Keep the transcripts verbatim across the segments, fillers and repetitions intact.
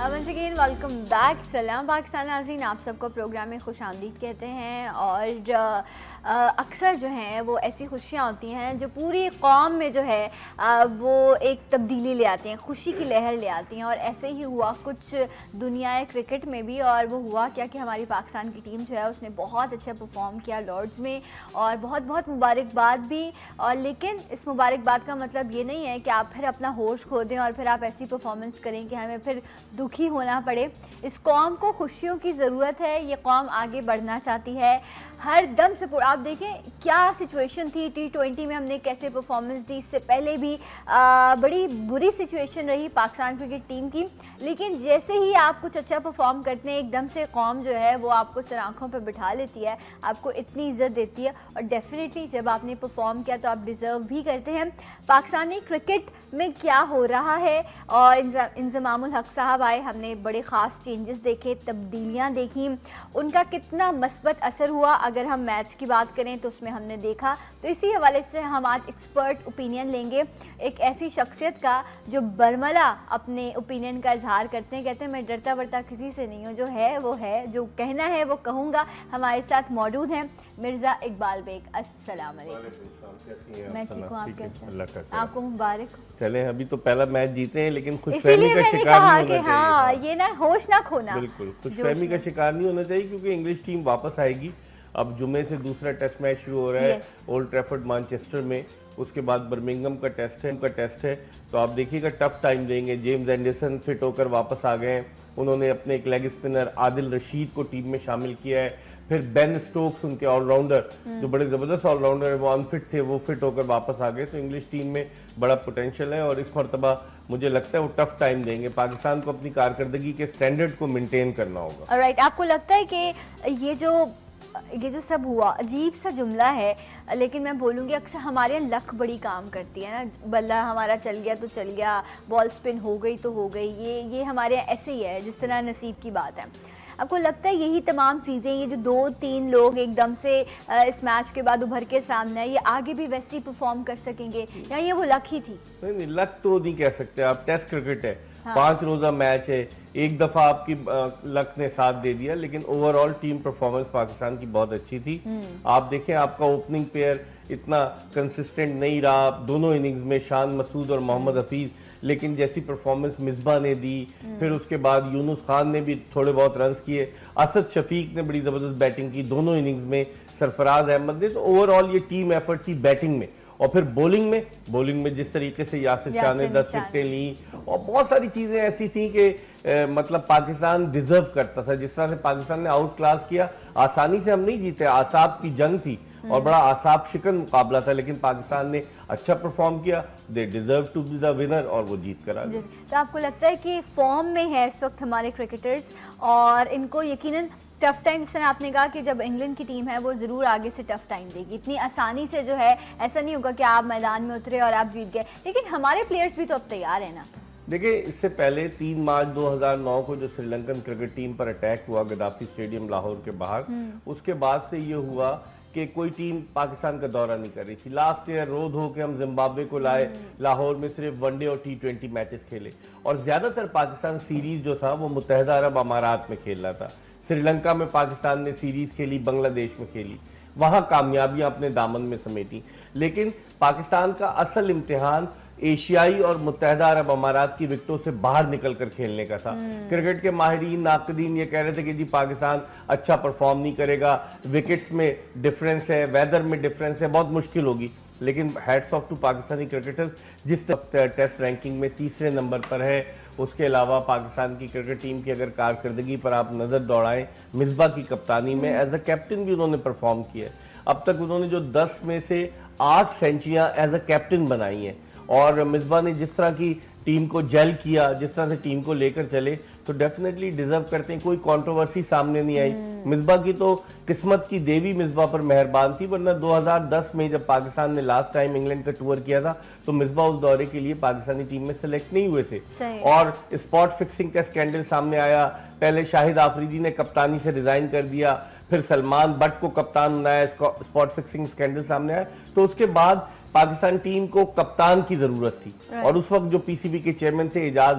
Once again welcome back. सलाम पाकिस्तान नाज़रीन, आप सबको प्रोग्राम में खुश आमदीद कहते हैं। और अक्सर जो हैं वो ऐसी खुशियाँ होती हैं जो पूरी कौम में जो है आ, वो एक तब्दीली ले आती हैं, खुशी की लहर ले आती हैं। और ऐसे ही हुआ कुछ दुनिया क्रिकेट में भी। और वो हुआ क्या कि हमारी पाकिस्तान की टीम जो है उसने बहुत अच्छा परफॉर्म किया लॉर्ड्स में, और बहुत बहुत मुबारकबाद भी। और लेकिन इस मुबारकबाद का मतलब ये नहीं है कि आप फिर अपना होश खो दें और फिर आप ऐसी परफॉर्मेंस करें कि हमें फिर दुखी होना पड़े। इस कौम को खुशियों की ज़रूरत है, ये कौम आगे बढ़ना चाहती है। हर दम से आप देखें क्या सिचुएशन थी टी ट्वेंटी में, हमने कैसे परफॉर्मेंस दी। इससे पहले भी आ, बड़ी बुरी सिचुएशन रही पाकिस्तान क्रिकेट टीम की, लेकिन जैसे ही आप कुछ अच्छा परफॉर्म करते हैं एकदम से कौम जो है वो आपको सर आँखों पर बिठा लेती है, आपको इतनी इज्जत देती है। और डेफिनेटली जब आपने परफॉर्म किया तो आप डिज़र्व भी करते हैं। पाकिस्तानी क्रिकेट में क्या हो रहा है, और इंज़मामुल हक साहब आए, हमने बड़े ख़ास चेंजेस देखे, तब्दीलियाँ देखी, उनका कितना मस्बत असर हुआ। अगर हम मैच की बात करें तो उसमें हमने देखा। तो इसी हवाले से हम आज एक्सपर्ट ओपिनियन लेंगे एक ऐसी शख्सियत का जो बरमला अपने ओपिनियन का इजहार करते हैं, कहते हैं मैं डरता वरता किसी से नहीं हूँ, जो है वो है, जो कहना है वो कहूँगा। हमारे साथ मौजूद हैं मिर्ज़ा इकबाल बेग। अस्सलाम वालेकुम। मैं ठीक हूँ, आप कैसे हैं? आपको मुबारक। चले अभी तो पहला मैच जीते हैं, लेकिन खुशफहमी का शिकार नहीं होना चाहिए। हाँ, ये ना होश ना खोना, बिल्कुल खुशफहमी का शिकार नहीं होना चाहिए, क्योंकि इंग्लिश टीम वापस आएगी। अब जुमे से दूसरा टेस्ट मैच शुरू हो रहा है ओल्ड ट्रैफर्ड मैनचेस्टर में, उसके बाद बर्मिंघम का टेस्ट है, उनका टेस्ट है। तो आप देखिएगा टफ टाइम देंगे। जेम्स एंडरसन फिट होकर वापस आ गए हैं, उन्होंने अपने एक लेग स्पिनर आदिल रशीद को टीम में शामिल किया है। फिर बेन स्टोक्स उनके ऑलराउंडर जो बड़े ज़बरदस्त ऑलराउंडर है, वो अनफिट थे, वो फिट होकर वापस आ गए। तो इंग्लिश टीम में बड़ा पोटेंशियल है, और इस मरतबा मुझे लगता है वो टफ टाइम देंगे। पाकिस्तान को अपनी कारकर्दगी के स्टैंडर्ड को मेंटेन करना होगा। राइट, आपको लगता है कि ये जो ये जो सब हुआ, अजीब सा जुमला है लेकिन मैं बोलूँगी अक्सर हमारे यहाँ लक बड़ी काम करती है ना, बल्ला हमारा चल गया तो चल गया, बॉल स्पिन हो गई तो हो गई, ये ये हमारे यहाँ ऐसे ही है जिस तरह नसीब की बात है। आपको लगता है यही तमाम चीज़ें, ये जो दो तीन लोग एकदम से इस मैच के बाद उभर के सामने, ये आगे भी वैसे ही परफॉर्म कर सकेंगे, या ये वो लक ही थी? नहीं नहीं, लक तो नहीं कह सकते आप, टेस्ट क्रिकेट है। हाँ। पांच रोजा मैच है, एक दफा आपकी लक ने साथ दे दिया, लेकिन ओवरऑल टीम परफॉर्मेंस पाकिस्तान की बहुत अच्छी थी। आप देखें आपका ओपनिंग पेयर इतना कंसिस्टेंट नहीं रहा दोनों इनिंग्स में, शान मसूद और मोहम्मद हफीज, लेकिन जैसी परफॉर्मेंस मिसबा ने दी, फिर उसके बाद यूनुस खान ने भी थोड़े बहुत रन्स किए, असद शफीक ने बड़ी जबरदस्त बैटिंग की दोनों इनिंग्स में, सरफराज अहमद ने। तो ओवरऑल ये टीम एफर्ट थी बैटिंग में। और फिर बॉलिंग में बॉलिंग में जिस तरीके से यासिर शाह ने दस विकेटें ली, और बहुत सारी चीजें ऐसी थी कि मतलब पाकिस्तान डिजर्व करता था। जिस तरह से पाकिस्तान ने आउट क्लास किया, आसानी से हम नहीं जीते, आसाब की जंग थी और बड़ा आसाब शिकन मुकाबला था, लेकिन पाकिस्तान ने अच्छा परफॉर्म किया, they deserve to be the winner, और वो जीत कर आ गए। तो आपको लगता है कि फॉर्म में है इस वक्त हमारे क्रिकेटर्स, और इनको यकीनन टफ टाइम, जिस तरह आपने कहा कि जब इंग्लैंड की टीम है वो ज़रूर आगे से टफ टाइम देगी, इतनी आसानी से जो है ऐसा नहीं होगा कि आप मैदान में उतरे और आप जीत गए। लेकिन हमारे प्लेयर्स भी तो अब तैयार है ना। देखिए, इससे पहले तीन मार्च दो हज़ार नौ को जो श्रीलंकन क्रिकेट टीम पर अटैक हुआ गद्दाफी स्टेडियम लाहौर के बाहर, उसके बाद से ये हुआ कि कोई टीम पाकिस्तान का दौरा नहीं कर रही थी। लास्ट ईयर रो धो के हम जिम्बाब्वे को लाए, लाहौर में सिर्फ वनडे और टी ट्वेंटी मैचेस खेले, और ज्यादातर पाकिस्तान सीरीज जो था वो मुत्तहदा अरब अमारात में खेल रहा था। श्रीलंका में पाकिस्तान ने सीरीज खेली, बांग्लादेश में खेली, वहां कामयाबियां अपने दामन में समेटी। लेकिन पाकिस्तान का असल इम्तिहान एशियाई और मुत्तहदा अरब अमारात की विकेटों से बाहर निकलकर खेलने का था। क्रिकेट के माहिरीन नाकदीन ये कह रहे थे कि जी पाकिस्तान अच्छा परफॉर्म नहीं करेगा, विकेट्स में डिफरेंस है, वेदर में डिफरेंस है, बहुत मुश्किल होगी। लेकिन hats off to Pakistani cricketers, जिस टेस्ट रैंकिंग में तीसरे नंबर पर है। उसके अलावा पाकिस्तान की क्रिकेट टीम की अगर कारकर्दगी पर आप नजर दौड़ाएं, मिसबा की कप्तानी में एज अ कैप्टन भी उन्होंने परफॉर्म किया है। अब तक उन्होंने जो दस में से आठ सेंचुरियां एज अ कैप्टन बनाई हैं, और मिसबा ने जिस तरह की टीम को जेल किया, जिस तरह से टीम को लेकर चले, तो डेफिनेटली डिजर्व करते हैं। कोई कंट्रोवर्सी सामने नहीं आई। मिसबा की तो किस्मत की देवी मिसबा पर मेहरबान थी, वरना दो हज़ार दस में जब पाकिस्तान ने लास्ट टाइम इंग्लैंड का टूर किया था तो मिसबा उस दौरे के लिए पाकिस्तानी टीम में सेलेक्ट नहीं हुए थे। और स्पॉट फिक्सिंग का स्कैंडल सामने आया, पहले शाहिद आफरीदी ने कप्तानी से रिजाइन कर दिया, फिर सलमान बट को कप्तान बनाया, स्पॉट फिक्सिंग स्कैंडल सामने आया। तो उसके बाद पाकिस्तान टीम को कप्तान की जरूरत थी, और उस वक्त जो पीसीबी के चेयरमैन थे एजाज बट,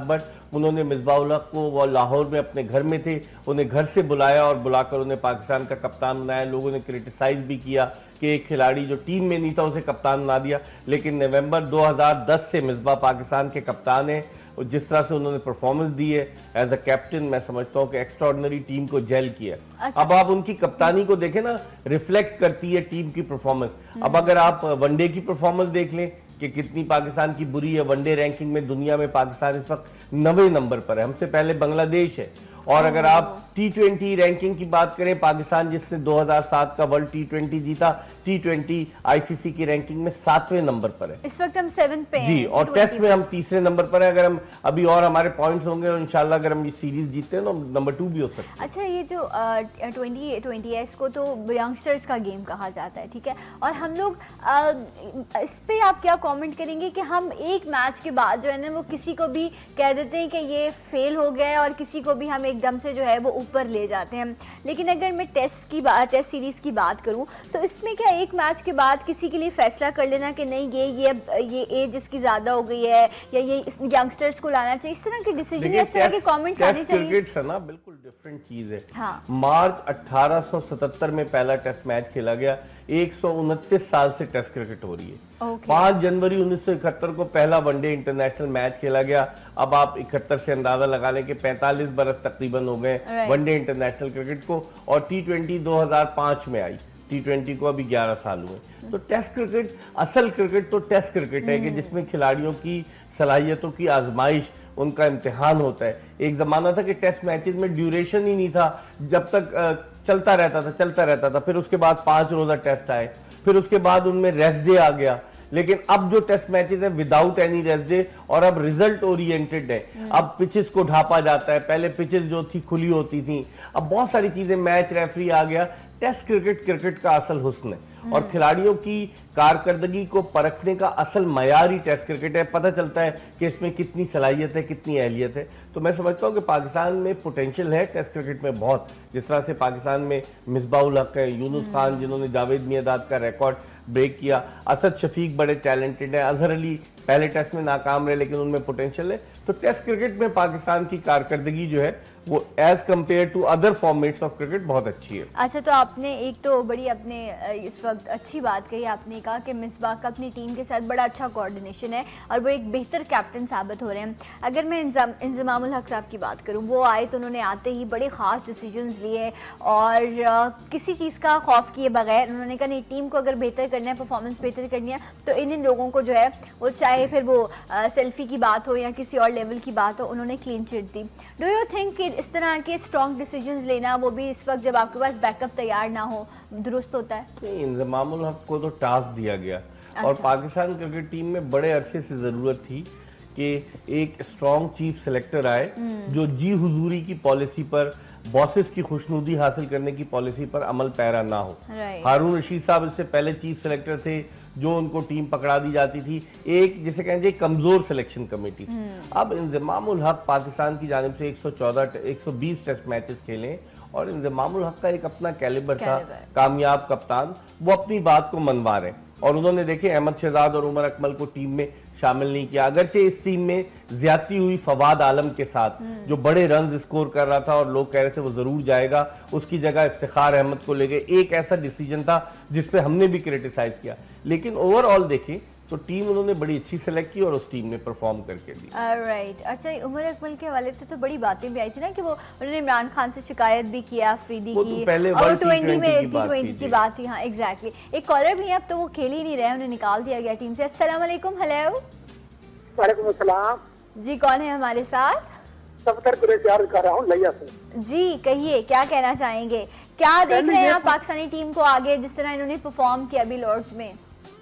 उन्होंने मिसबाह-उल हक को, वो लाहौर में अपने घर में थे, उन्हें घर से बुलाया और बुलाकर उन्हें पाकिस्तान का कप्तान बनाया। लोगों ने क्रिटिसाइज भी किया कि एक खिलाड़ी जो टीम में नहीं था उसे कप्तान बना दिया, लेकिन नवंबर दो हज़ार दस से मिसबाह पाकिस्तान के कप्तान हैं और जिस तरह से उन्होंने परफॉर्मेंस दी है एज अ कैप्टन, मैं समझता हूं कि एक्स्ट्राऑर्डिनरी टीम को जेल किया। अच्छा। अब आप उनकी कप्तानी को देखें ना, रिफ्लेक्ट करती है टीम की परफॉर्मेंस। अब अगर आप वनडे की परफॉर्मेंस देख लें कि कितनी पाकिस्तान की बुरी है, वनडे रैंकिंग में दुनिया में पाकिस्तान इस वक्त नवे नंबर पर है, हमसे पहले बांग्लादेश है। और अगर आप टी ट्वेंटी रैंकिंग की बात करें, पाकिस्तान जिसने दो हज़ार सात का वर्ल्ड टी ट्वेंटी जीता, टी ट्वेंटी आईसीसी की रैंकिंग में सातवें नंबर पर है। इस वक्त हम सेवन पे हैं जी, और टेस्ट में हम तीसरे नंबर पर है। अगर हम अभी और हमारे पॉइंट्स होंगे और इंशाल्लाह अगर हम ये सीरीज जीतते हैं तो नंबर टू भी हो सकते हैं। अच्छा, ये जो ट्वेंटी ट्वेंटी है इसको तो यंगस्टर्स का गेम कहा जाता है, ठीक है, और हम लोग आ, इस पे आप क्या कमेंट करेंगे कि हम एक मैच के बाद जो है ना वो किसी को भी कह देते हैं कि ये फेल हो गया है और किसी को भी हम एकदम से जो है वो ऊपर ले जाते हैं। लेकिन अगर मैं टेस्ट की बात टेस्ट सीरीज की बात करूं तो इसमें क्या एक मैच के बाद किसी के लिए फैसला कर लेना कि नहीं ये ये ये एज इसकी ज्यादा हो गई है या ये यंगस्टर्स को लाना चाहिए, इस तरह के डिसीजन या इस तरह के कमेंट्स आने चाहिए? क्रिकेट है ना बिल्कुल डिफरेंट चीज है। हाँ। मार्च अठारह सौ सतहत्तर में पहला टेस्ट मैच खेला गया, एक सौ उनतीस साल से टेस्ट क्रिकेट हो रही है। okay. पांच जनवरी उन्नीस सौ इकहत्तर को पहला वनडे इंटरनेशनल मैच खेला गया। अब आप इकहत्तर से अंदाजा लगा लें कि पैंतालीस बरस तकरीबन हो गए वनडे इंटरनेशनल क्रिकेट को, और टी ट्वेंटी दो हज़ार पाँच में आई, टी ट्वेंटी को अभी ग्यारह साल हुए। तो टेस्ट क्रिकेट, असल क्रिकेट तो टेस्ट क्रिकेट है कि जिसमें खिलाड़ियों की सलाहियतों की आजमाइश, उनका इम्तिहान होता है। एक जमाना था कि टेस्ट मैचेस में ड्यूरेशन ही नहीं था, जब तक चलता रहता था चलता रहता था फिर उसके बाद पांच रोजा टेस्ट आए, फिर उसके बाद उनमें रेस्ट डे आ गया। लेकिन अब जो टेस्ट मैचेस है विदाउट एनी रेस्ट डे, और अब रिजल्ट ओरिएंटेड है। अब पिचेस को ढापा जाता है, पहले पिचेस जो थी खुली होती थी, अब बहुत सारी चीजें, मैच रेफरी आ गया। टेस्ट क्रिकेट क्रिकेट का असल हुस्न है और खिलाड़ियों की कारकर्दगी को परखने का असल मयार ही टेस्ट क्रिकेट है। पता चलता है कि इसमें कितनी सलाहियत है, कितनी अहलियत है। तो मैं समझता हूँ कि पाकिस्तान में पोटेंशियल है टेस्ट क्रिकेट में बहुत, जिस तरह से पाकिस्तान में मिसबाह-उल हक है, यूनुस खान जिन्होंने जावेद मियांदाद का रिकॉर्ड ब्रेक किया, असद शफीक बड़े टैलेंटेड है, अजहर अली पहले टेस्ट में नाकाम रहे लेकिन उनमें पोटेंशियल है। तो टेस्ट क्रिकेट में पाकिस्तान की कारकर्दगी जो है वो as compared to other formats of cricket बहुत अच्छी है। अच्छा, तो आपने एक तो बड़ी अपने इस वक्त अच्छी बात कही, आपने कहा कि मिसबाह का अपनी टीम के साथ बड़ा अच्छा कोऑर्डिनेशन है और वो एक बेहतर कैप्टन साबित हो रहे हैं। अगर मैं इंजमामुल हक साहब की बात करूं, वो आए तो उन्होंने आते ही बड़े ख़ास डिसीजंस लिए और आ, किसी चीज़ का खौफ किए बगैर उन्होंने कहा नहीं, टीम को अगर बेहतर करना है, परफॉर्मेंस बेहतर करनी है तो इन इन लोगों को जो है वो, चाहे फिर वो आ, सेल्फी की बात हो या किसी और लेवल की बात हो, उन्होंने क्लीन चिट दी। डू यू थिंक कि इस तरह के स्ट्रॉन्ग डिसीजंस लेना, वो भी इस वक्त जब आपके पास बैकअप तैयार ना हो, दुरुस्त होता है? नहीं, इंजमामुल हक को तो टास्क दिया गया। अच्छा। और पाकिस्तान क्रिकेट टीम में बड़े अरसे से जरूरत थी कि एक स्ट्रॉन्ग चीफ सेलेक्टर आए जो जी हुजूरी की पॉलिसी पर, बॉसेस की खुशनुदी हासिल करने की पॉलिसी पर अमल पैरा ना हो। हारून रशीद साहब इससे पहले चीफ सेलेक्टर थे, जो उनको टीम पकड़ा दी जाती थी, एक जिसे कहेंगे कमजोर सिलेक्शन कमेटी। अब इंजमामुल हक पाकिस्तान की जानिब से एक सौ चौदह एक सौ बीस टेस्ट मैचेस खेले और इंजमामुल हक का एक अपना कैलिबर था, कामयाब कप्तान, वो अपनी बात को मनवा रहे और उन्होंने देखे अहमद शहजाद और उमर अकमल को टीम में शामिल नहीं किया। अगरचे इस टीम में ज्यादती हुई फवाद आलम के साथ, जो बड़े रन स्कोर कर रहा था और लोग कह रहे थे वो जरूर जाएगा, उसकी जगह इफ्तिखार अहमद को ले गए। एक ऐसा डिसीजन था जिसपे हमने भी क्रिटिसाइज किया, लेकिन ओवरऑल देखें तो टीम उन्होंने बड़ी अच्छी सेलेक्ट की और उस टीम ने परफॉर्म करके दी। राइट। अच्छा, उमर अकमल के हवाले से तो बड़ी बातें भी आई थी ना कि वो उन्होंने इमरान खान से शिकायत भी किया, अफरीदी की, तो पहले और ट्वेंटी में टी ट्वेंटी की बात थी। हाँ एग्जैक्टली। एक कॉलर भी है, अब तो वो खेल ही नहीं रहे, उन्हें निकाल दिया गया टीम से। अस्सलाम वालेकुम। हेलो। वालेकुम अस्सलाम। जी, कौन है हमारे साथ? सफदर कुरैशी कर रहा हूँ लिया से। जी कहिए, क्या कहना चाहेंगे, क्या देख रहे हैं आप पाकिस्तानी टीम को आगे, जिस तरह इन्होंने परफॉर्म किया अभी लॉर्ड्स में?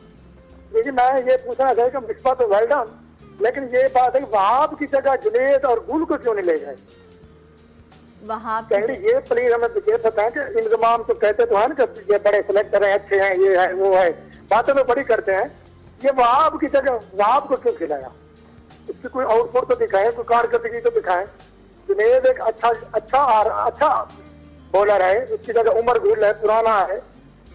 देखिए, मैं ये पूछना था कि मिसबाह तो वेल डन, लेकिन ये बात है कि वहाब की जगह जुनेद और गुल को क्यों नहीं ले गए? वहाब ये प्लीज हमें ये बताएं कि इंतजाम तो कहते तो है ना कि ये बड़े सिलेक्टर हैं, अच्छे हैं, ये है वो है, बातें तो बड़ी करते हैं, ये वहाब की जगह वहाब को क्यों खिलाया? इसकी कोई आउटपुट तो दिखाए, कोई कारकर्दगी तो दिखाए। जुनेद एक अच्छा अच्छा अच्छा बॉलर है, उसकी जगह उमर गुल है, पुराना है,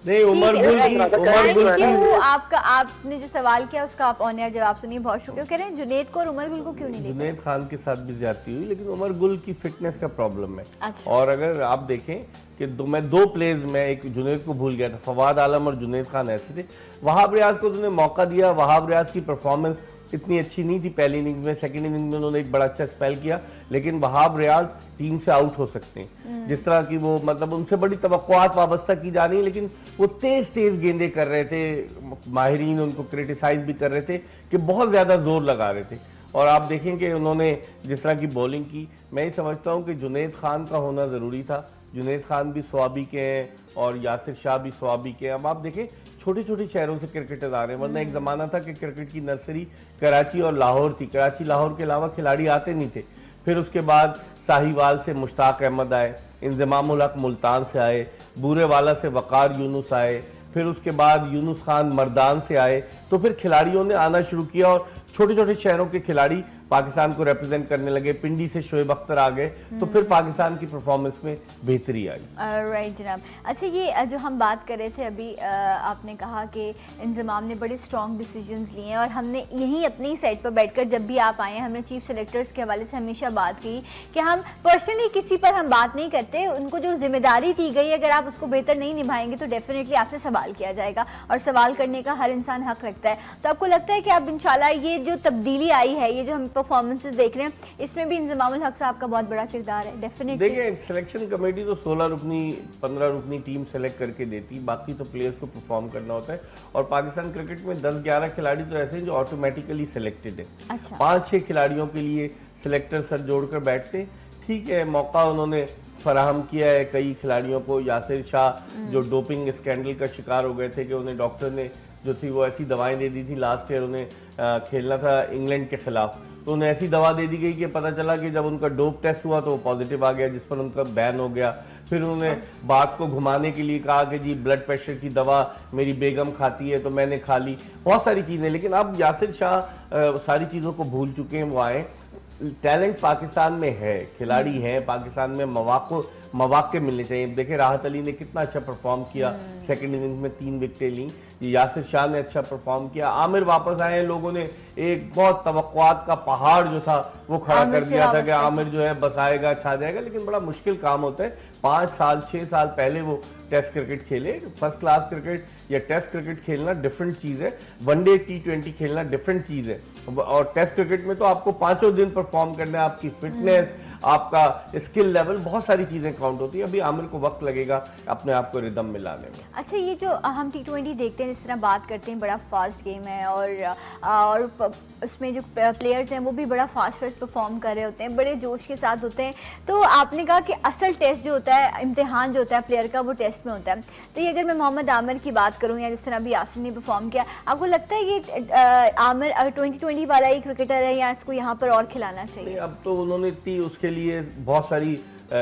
नहीं, उमर गुल उमर गुल क्यों आपका आपने जो सवाल किया उसका आप ऑन एयर जवाब सुनिए। बहुत शुक्रिया। कह रहे हैं जुनैद को और उमर गुल को क्यों नहीं देखा? जुनैद खान के साथ भी ज्यादती हुई, लेकिन उमर गुल की फिटनेस का प्रॉब्लम है। अच्छा। और अगर आप देखें कि दो मैं दो प्लेयर्स में एक जुनैद को भूल गया था, फवाद आलम और जुनैद खान ऐसे थे। वहाब रियाज को उन्होंने मौका दिया, वहाब रियाज की परफॉर्मेंस इतनी अच्छी नहीं थी पहली इनिंग्स में, सेकंड इनिंग्स में उन्होंने एक बड़ा अच्छा स्पेल किया, लेकिन वहाब रियाज टीम से आउट हो सकते हैं। जिस तरह की वो मतलब उनसे बड़ी तवक्कुआत वाबस्ता की जा रही है, लेकिन वो तेज तेज गेंदें कर रहे थे, माहिरीन उनको क्रिटिसाइज भी कर रहे थे कि बहुत ज्यादा जोर लगा रहे थे। और आप देखें कि उन्होंने जिस तरह की बॉलिंग की, मैं ये समझता हूँ कि जुनैद खान का होना जरूरी था। जुनैद खान भी स्वाबी के हैं और यासिर शाह भी स्वाबी के हैं। अब आप देखें छोटे छोटे शहरों से क्रिकेटर्स आ रहे हैं, वरना एक जमाना था कि क्रिकेट की नर्सरी कराची और लाहौर थी। कराची लाहौर के अलावा खिलाड़ी आते नहीं थे। फिर उसके बाद साहिवाल से मुश्ताक अहमद आए, इंजमामुल हक मुल्तान से आए, बूरेवाला से वकार यूनुस आए, फिर उसके बाद यूनुस खान मर्दान से आए। तो फिर खिलाड़ियों ने आना शुरू किया और छोटे छोटे शहरों के खिलाड़ी पाकिस्तान को रिप्रेजेंट करने लगे। पिंडी से शोएब अख्तर आ गए, तो फिर पाकिस्तान की परफॉर्मेंस में बेहतरी आई। राइट जनाब। अच्छा, ये जो हम बात कर रहे थे अभी, आपने कहा कि इंजमाम ने बड़े स्ट्रॉन्ग डिसीजंस लिए हैं और हमने यहीं अपनी साइड पर बैठकर जब भी आप आए हैं हमने चीफ सेलेक्टर्स के हवाले से हमेशा बात की कि हम पर्सनली किसी पर हम बात नहीं करते, उनको जो जिम्मेदारी दी गई अगर आप उसको बेहतर नहीं निभाएंगे तो डेफिनेटली आपसे सवाल किया जाएगा और सवाल करने का हर इंसान हक रखता है। तो आपको लगता है कि अब इंशाल्लाह ये जो तब्दीली आई है, ये जो हम परफॉर्मेंसेस देख रहे हैं, इसमें भी इंजमामुल हक साहब का बहुत बड़ा किरदार है? डेफिनेटली देखिए, सिलेक्शन कमेटी तो सोलह रुकनी पंद्रह रुकनी टीम सेलेक्ट करके देती, बाकी तो प्लेयर्स को परफॉर्म करना होता है। और पाकिस्तान क्रिकेट में दस ग्यारह खिलाड़ी तो ऐसे हैं जो ऑटोमेटिकली सिलेक्टेड है। अच्छा। पाँच छह खिलाड़ियों के लिए सिलेक्टर सर जोड़कर बैठते हैं। ठीक है, मौका उन्होंने फराहम किया है कई खिलाड़ियों को। यासिर शाह जो डोपिंग स्कैंडल का शिकार हो गए थे कि उन्हें डॉक्टर ने जो थी वो ऐसी दवाएं दे दी थी, लास्ट ईयर उन्हें खेलना था इंग्लैंड के खिलाफ, तो उन्हें ऐसी दवा दे दी गई कि पता चला कि जब उनका डोप टेस्ट हुआ तो वो पॉजिटिव आ गया, जिस पर उनका बैन हो गया। फिर उन्होंने बात को घुमाने के लिए कहा कि जी ब्लड प्रेशर की दवा मेरी बेगम खाती है तो मैंने खा ली, बहुत सारी चीजें। लेकिन अब यासिर शाह सारी चीजों को भूल चुके हैं। वो आए, टैलेंट पाकिस्तान में है, खिलाड़ी हैं पाकिस्तान में, मौके मौके मिलने चाहिए। देखिए राहत अली ने कितना अच्छा परफॉर्म किया, सेकंड इनिंग्स में तीन विकेटें ली। यासिर शाह ने अच्छा परफॉर्म किया। आमिर वापस आए, लोगों ने एक बहुत तवक्कुआत का पहाड़ जो था वो खड़ा कर दिया था कि आमिर जो है बस आएगा, छा जाएगा, लेकिन बड़ा मुश्किल काम होता है। पाँच साल छह साल पहले वो टेस्ट क्रिकेट खेले। फर्स्ट क्लास क्रिकेट या टेस्ट क्रिकेट खेलना डिफरेंट चीज है, वनडे टी ट्वेंटी खेलना डिफरेंट चीज है। और टेस्ट क्रिकेट में तो आपको पांचों दिन परफॉर्म करना है, आपकी फिटनेस, आपका स्किल लेवल, बहुत सारी चीजें काउंट होती है। अभी आमिर को वक्त लगेगा अपने आप को रिदम में लाने में। अच्छा, ये जो हम टी ट्वेंटी देखते हैं, जिस तरह बात करते हैं, बड़ा फास्ट गेम है और और उसमें जो प्लेयर्स हैं वो भी बड़ा फास्ट फास्ट परफॉर्म कर रहे होते हैं, बड़े जोश के साथ होते हैं। तो आपने कहा कि असल टेस्ट जो होता है, इम्तिहान जो होता है प्लेयर का, वो टेस्ट में होता है। तो ये अगर मैं मोहम्मद आमिर की बात करूँ या जिस तरह अभी यासिर ने परफॉर्म किया, आपको लगता है ये आमिर ट्वेंटी ट्वेंटी वाला ही क्रिकेटर है या इसको यहाँ पर और खिलाना चाहिए? अब तो उन्होंने इतनी उसके लिए बहुत सारी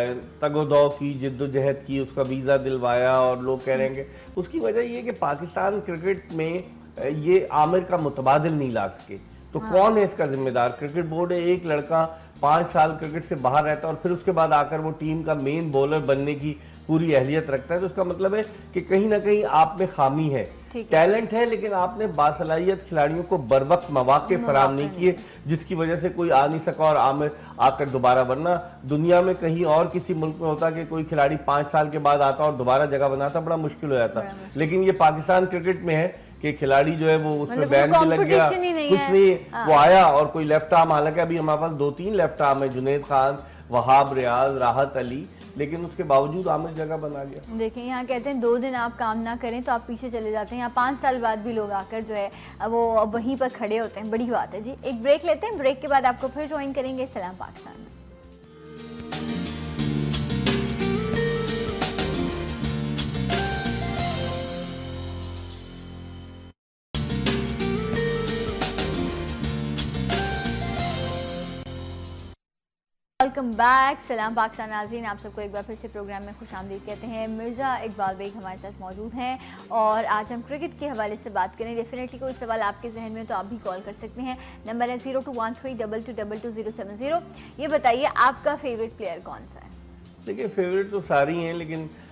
तगोदौ की, जिद्दोजहद की, उसका वीजा दिलवाया और लोग कह रहे हैं कि उसकी वजह ये कि पाकिस्तान क्रिकेट में ये आमिर का मुतबादिल नहीं ला सके। तो हाँ। कौन है इसका जिम्मेदार? क्रिकेट बोर्ड है। एक लड़का पांच साल क्रिकेट से बाहर रहता है और फिर उसके बाद आकर वो टीम का मेन बॉलर बनने की पूरी अहलियत रखता है, तो उसका मतलब है कि कहीं ना कहीं आप में खामी है। टैलेंट है लेकिन आपने बासलाहियत खिलाड़ियों को बर वक्त मौके फराहम नहीं किए, जिसकी वजह से कोई आ नहीं सका और आमिर आकर दोबारा। वरना दुनिया में कहीं और किसी मुल्क में होता कि कोई खिलाड़ी पांच साल के बाद आता और दोबारा जगह बनाता, बड़ा मुश्किल हो जाता। लेकिन ये पाकिस्तान क्रिकेट में है कि खिलाड़ी जो है वो उसमें बैन भी लग गया, कुछ नहीं, वो आया और कोई लेफ्ट आर्म, हालांकि अभी हमारे पास दो तीन लेफ्ट आर्म है, जुनैद खान, वहाब रियाज, राहत अली, लेकिन उसके बावजूद आमिर जगह बना गया। देखिए यहाँ कहते हैं दो दिन आप काम ना करें तो आप पीछे चले जाते हैं। यहाँ पाँच साल बाद भी लोग आकर जो है वो वहीं पर खड़े होते हैं, बड़ी बात है जी। एक ब्रेक लेते हैं, ब्रेक के बाद आपको फिर ज्वाइन करेंगे सलाम पाकिस्तान में। वेलकम बैक, सलाम पाकिस्तान नाज़रीन, आप सबको एक बार फिर से प्रोग्राम में खुशामदीद कहते हैं। मिर्ज़ा इकबाल बेग हमारे साथ मौजूद हैं और आज हम क्रिकेट के हवाले से बात करें। डेफिनेटली कोई सवाल आपके जहन में तो आप भी कॉल कर सकते हैं। नंबर है zero two one three double two double two zero seven zero. ये बताइए आपका फेवरेट प्लेयर कौन सा है? देखिए फेवरेट तो सारी हैं, लेकिन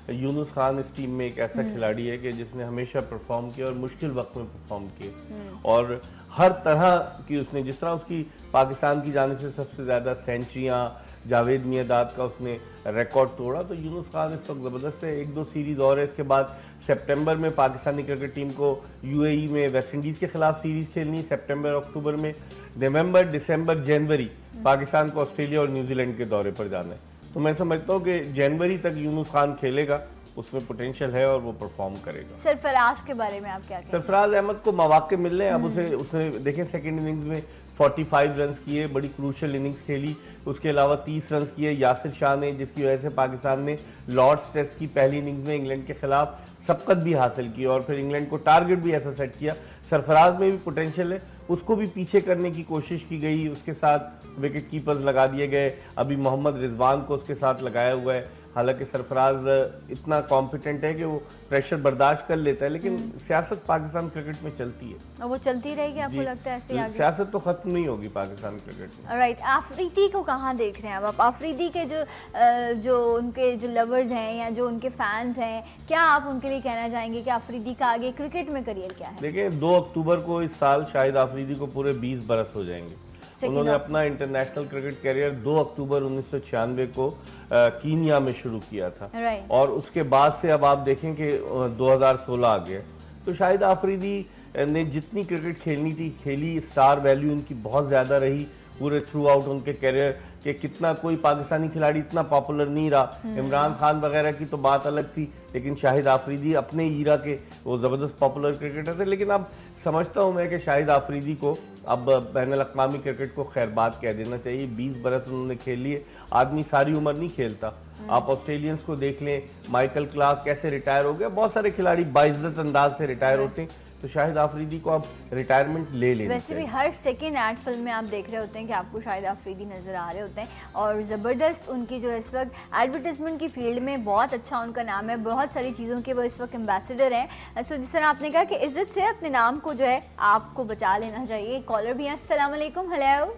यूनुस खान इस टीम में एक ऐसा खिलाड़ी है कि जिसने हमेशा परफॉर्म किया और मुश्किल वक्त में परफॉर्म किए, और हर तरह की उसने, जिस तरह उसकी पाकिस्तान की जानिब से सबसे ज्यादा सेंचुरियां, जावेद मियादाद का उसने रिकॉर्ड तोड़ा, तो यूनुस खान इस वक्त जबरदस्त है। एक दो सीरीज और है, इसके बाद सितंबर में पाकिस्तानी क्रिकेट टीम को यूएई में वेस्ट इंडीज के खिलाफ सीरीज खेलनी, सितंबर अक्टूबर में, नवंबर दिसंबर जनवरी पाकिस्तान को ऑस्ट्रेलिया और न्यूजीलैंड के दौरे पर जाना है। तो मैं समझता हूँ कि जनवरी तक यूनुस खान खेलेगा, उसमें पोटेंशियल है और वो परफॉर्म करेगा। सरफराज के बारे में आप क्या कहते हैं? सरफराज अहमद को मौके मिल रहे हैं, अब उसे उसने देखें सेकंड इनिंग्स में पैंतालीस रन किए, बड़ी क्रूशियल इनिंग्स खेली, उसके अलावा तीस रन किए यासिर शाह ने, जिसकी वजह से पाकिस्तान ने लॉर्ड्स टेस्ट की पहली इनिंग्स में इंग्लैंड के खिलाफ सबकत भी हासिल की और फिर इंग्लैंड को टारगेट भी ऐसा सेट किया। सरफराज में भी पोटेंशियल है, उसको भी पीछे करने की कोशिश की गई, उसके साथ विकेट कीपर्स लगा दिए गए, अभी मोहम्मद रिजवान को उसके साथ लगाया हुआ है। हालांकि सरफराज इतना कॉम्पिटेंट है कि वो प्रेशर बर्दाश्त कर लेता है, लेकिन सियासत पाकिस्तान क्रिकेट में चलती है और वो चलती रहेगी, आपको लगता है ऐसे आगे? सियासत तो खत्म नहीं होगी पाकिस्तान क्रिकेट में। राइट, आफरीदी को कहाँ देख रहे हैं अब आप? आफरीदी के जो जो उनके जो लवर्स हैं या जो उनके फैंस हैं, क्या आप उनके लिए कहना चाहेंगे कि आफरीदी का आगे क्रिकेट में करियर क्या है? देखिए, दो अक्टूबर को इस साल शाहिद आफरीदी को पूरे बीस बरस हो जाएंगे। उन्होंने अपना इंटरनेशनल क्रिकेट करियर दो अक्टूबर उन्नीस सौ छियानवे को कीनिया में शुरू किया था, और उसके बाद से अब आप देखें कि दो हज़ार सोलह आ गया। तो शाहिद आफरीदी ने जितनी क्रिकेट खेलनी थी खेली, स्टार वैल्यू उनकी बहुत ज़्यादा रही पूरे थ्रू आउट उनके करियर के। कितना कोई पाकिस्तानी खिलाड़ी इतना पॉपुलर नहीं रहा, इमरान खान वगैरह की तो बात अलग थी, लेकिन शाहिद आफरीदी अपने ईरा के वो ज़बरदस्त पॉपुलर क्रिकेटर थे। लेकिन अब समझता हूँ मैं कि शाहिद आफरीदी को अब बैनुल अक़वामी क्रिकेट को खैरबाद कह देना चाहिए। बीस बरस उन्होंने खेल लिए, आदमी सारी उम्र नहीं खेलता। आप ऑस्ट्रेलियंस को देख लें, माइकल क्लार्क कैसे रिटायर हो गया, बहुत सारे खिलाड़ी बाइज्जत अंदाज से रिटायर होते हैं, तो शाहिद आफरीदी को अब रिटायरमेंट ले लेनी वैसे भी हर सेकेंड एड फिल्म में आप देख रहे होते हैं कि आपको शाहिद आफरीदी नजर आ रहे होते हैं, और ज़बरदस्त उनकी जो इस वक्त एडवर्टाइजमेंट की फील्ड में बहुत अच्छा उनका नाम है, बहुत सारी चीज़ों के वो इस वक्त एम्बेसडर हैं। सो जिस तरह आपने कहा कि इज्जत से अपने नाम को जो है आपको बचा लेना चाहिए। कॉलर भी हैं, अस्सलाम वालेकुम। हेलो,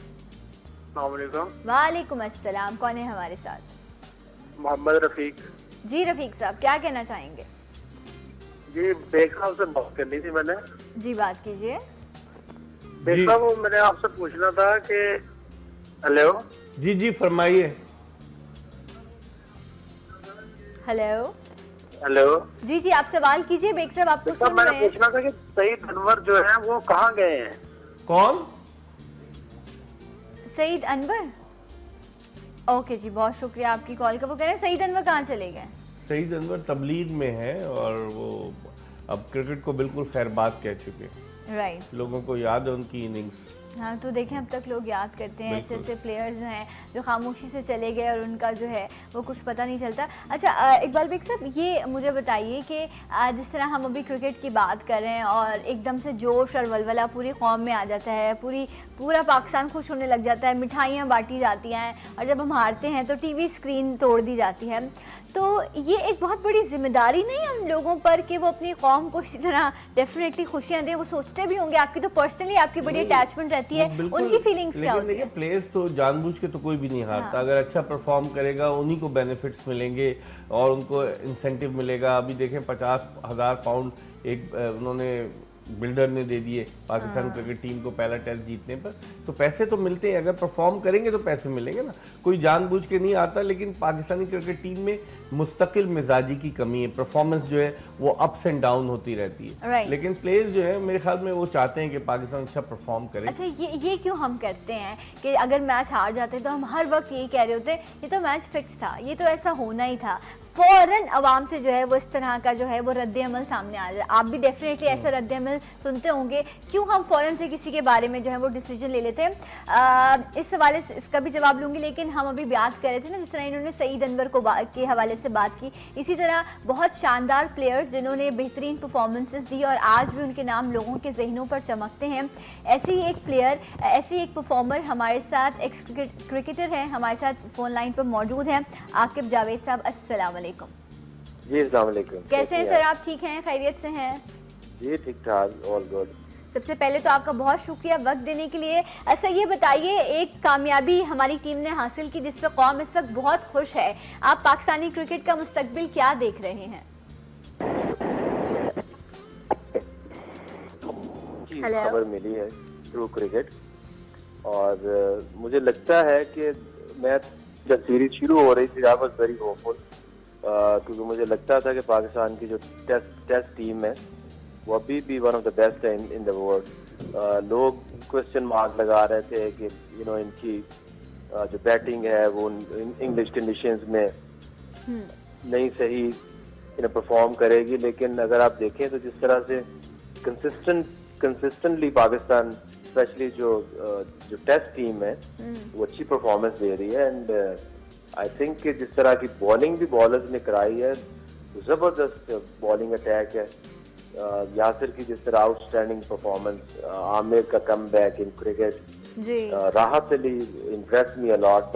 वालेकुम अस्सलाम। कौन है हमारे साथ? मोहम्मद रफीक जी। रफीक साहब, क्या कहना चाहेंगे? जी, बेग साहब से बात करनी थी मैंने। जी, बात कीजिए। बेग साहब, मैंने आपसे पूछना था कि हेलो। जी जी, फरमाइए। हेलो हेलो जी जी, आप सवाल कीजिए। बेग साहब आपको सुन रहे हैं। मैंने पूछना था कि सईद अनवर जो है वो कहाँ गए हैं? कौन? सईद अनवर। ओके जी, बहुत शुक्रिया आपकी कॉल का। वो कह रहे हैं सईद अनवर कहाँ चले गए? सईद अनवर तबलीग में है और वो अब क्रिकेट को बिल्कुल खैरबाद कह चुके। राइट, लोगों को याद है उनकी इनिंग्स। हाँ, तो देखें अब तक लोग याद करते हैं ऐसे ऐसे प्लेयर्स जो हैं जो खामोशी से चले गए और उनका जो है वो कुछ पता नहीं चलता। अच्छा इकबाल बेग साहब, ये मुझे बताइए कि जिस तरह हम अभी क्रिकेट की बात कर रहे हैं और एकदम से जोश और वलवला पूरी कौम में आ जाता है, पूरी पूरा पाकिस्तान खुश होने लग जाता है, मिठाइयाँ बांटी जाती हैं, और जब हम हारते हैं तो टीवी स्क्रीन तोड़ दी जाती है, तो ये एक बहुत बड़ी जिम्मेदारी नहीं है हम लोगों पर कि वो अपनी कौम को इसी तरह डेफिनेटली खुशियां दें? वो सोचते भी होंगे, आपकी तो पर्सनली आपकी बड़ी अटैचमेंट रहती है, उनकी फीलिंग्स क्या होती है? प्लेयर्स तो जानबूझ के तो कोई भी नहीं हारता। हाँ। अगर अच्छा परफॉर्म करेगा उन्हीं को बेनिफिट्स मिलेंगे और उनको इंसेंटिव मिलेगा। अभी देखें पचास हजार पाउंड एक उन्होंने बिल्डर ने दे दिए पाकिस्तान क्रिकेट टीम को पहला टेस्ट जीतने पर, तो पैसे तो मिलते हैं। अगर परफॉर्म करेंगे तो पैसे मिलेंगे ना, कोई जानबूझ के नहीं आता। लेकिन पाकिस्तानी क्रिकेट टीम में मुस्तकिल मिजाजी की कमी है, परफॉर्मेंस जो है वो अप्स एंड डाउन होती रहती है। right. लेकिन प्लेयर्स जो है मेरे ख्याल में वो चाहते हैं कि पाकिस्तान अच्छा परफॉर्म करे। अच्छा, ये ये क्यों हम करते हैं कि अगर मैच हार जाते हैं तो हम हर वक्त यही कह रहे होते हैं ये तो मैच फिक्स था, ये तो ऐसा होना ही था। फौरन आवाम से जो है वो इस तरह का जो है वो रद्द अमल सामने आ जाए। आप भी डेफिनेटली ऐसा रद्द अमल सुनते होंगे, क्यों हम फौरन से किसी के बारे में जो है वो डिसीजन ले लेते हैं? इस हवाले से इसका भी जवाब लूंगी, लेकिन हम अभी बात कर रहे थे ना जिस तरह इन्होंने सईद अनवर को के हवाले से बात की, इसी तरह बहुत शानदार प्लेयर्स जिन्होंने बेहतरीन परफॉर्मेंसेस दी और आज भी उनके नाम लोगों के जहनों पर चमकते हैं। ऐसे ही एक प्लेयर, ऐसे एक परफॉर्मर हमारे साथ एक्स क्रिकेटर है, हमारे साथ फोन लाइन पर मौजूद हैं। आकिब जावेद साहब, अस्सलाम वालेकुम। जी अस्सलाम वालेकुम। कैसे हैं सर आप? ठीक हैं, खैरियत से हैं? जी ठीक ठाक, ऑल गुड। सबसे पहले तो आपका बहुत शुक्रिया वक्त देने के लिए। अच्छा ये बताइए, एक कामयाबी हमारी टीम ने हासिल की जिस पर कौम इस वक्त बहुत खुश है, आप पाकिस्तानी क्रिकेट का मुस्तकबिल क्या देख रहे हैं? खबर मिली है थ्रू क्रिकेट और uh, मुझे लगता है कि मैं जब सीरीज शुरू हो रही थी आई वाज वेरी होपफुल, क्योंकि मुझे लगता था कि पाकिस्तान की जो टेस्ट टेस्ट टीम है वो अभी भी वन ऑफ द बेस्ट है इन द वर्ल्ड। लोग क्वेश्चन मार्क लगा रहे थे कि यू नो इनकी uh, जो बैटिंग है वो इंग्लिश कंडीशंस में नहीं सही यू नो परफॉर्म करेगी, लेकिन अगर आप देखें तो जिस तरह से कंसिस्टेंट कंसिस्टेंटली पाकिस्तान स्पेशली जो जो टेस्ट टीम है वो अच्छी परफॉर्मेंस दे रही है एंड आई थिंक कि जिस तरह की बॉलिंग भी बॉलर्स ने कराई है, जबरदस्त बॉलिंग अटैक है। यासिर की जिस तरह आउटस्टैंडिंग परफॉर्मेंस, आमिर का come back in cricket, Rahat Ali impress me a lot,